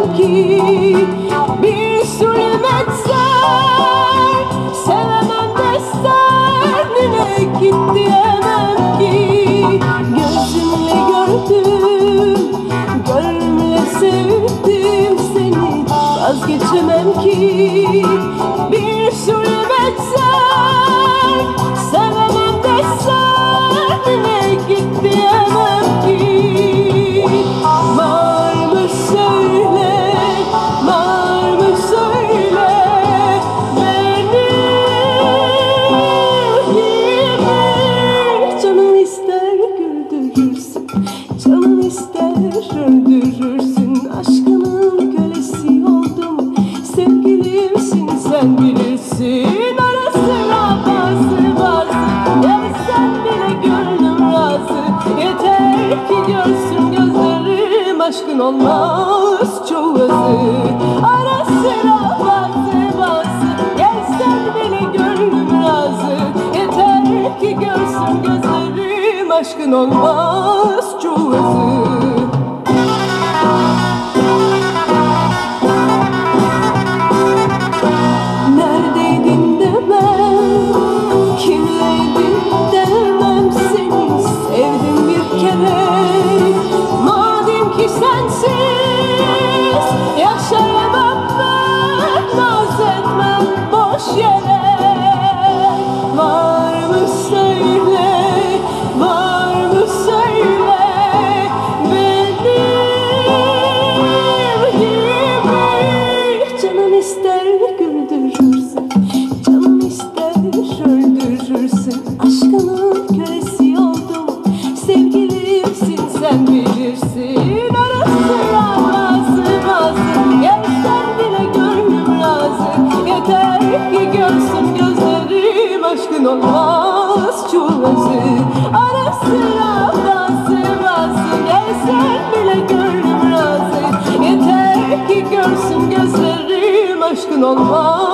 vazgeçemem ki. Bir zulmet ser, sevemem desem yine git diyemem ki. Gözümle gördüm, gönlümle sevdim seni, vazgeçemem ki. Bir zulmet ser, sevemem desem yine git diyemem ki. Var mı söyle, var mı söyle, benim gibi. Canım ister güldürürsün, canım ister öldürürsün. Aşkının kölesi oldum, sevgilimsin sen bilirsin. Ara sıra bazı gelsen bile gönlüm razı. Yeter ki görsün gözlerim, aşkın olmaz çoğu azı. Ara sıra bazı gelsen bile gönlüm razı. Yeter ki görsün gözlerim, aşkın olmaz çoğu azı. Neredeydin demem, kimleydin demem, seni sevdim bir kere. Madem ki sensiz yaşayamam ben, naz etmem boş yere. Var mı söyle, var mı söyle, benim gibi. Canım ister güldürürsün, canım ister öldürürsün. Aşkının kölesi oldum, sevgilimsin sen bilirsin. Ara sıra bazı gelsen bile gönlüm razı. Yeter ki görsün gözlerim, aşkın olmaz çoğu azı. Ara sıra bazı gelsen bile gönlüm razı. Yeter ki görsün gözlerim, aşkın olmaz